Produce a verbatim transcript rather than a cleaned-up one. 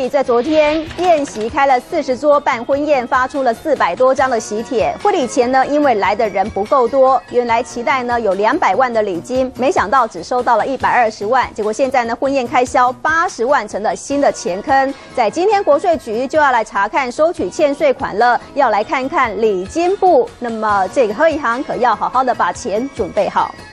在昨天宴席开了四十桌办婚宴，发出了四百多张的喜帖。婚礼前呢，因为来的人不够多，原来期待呢有两百万的礼金，没想到只收到了一百二十万。结果现在呢，婚宴开销八十万成了新的钱坑。在今天国税局就要来查看收取欠税款了，要来看看礼金部。那么这个贺一航可要好好的把钱准备好。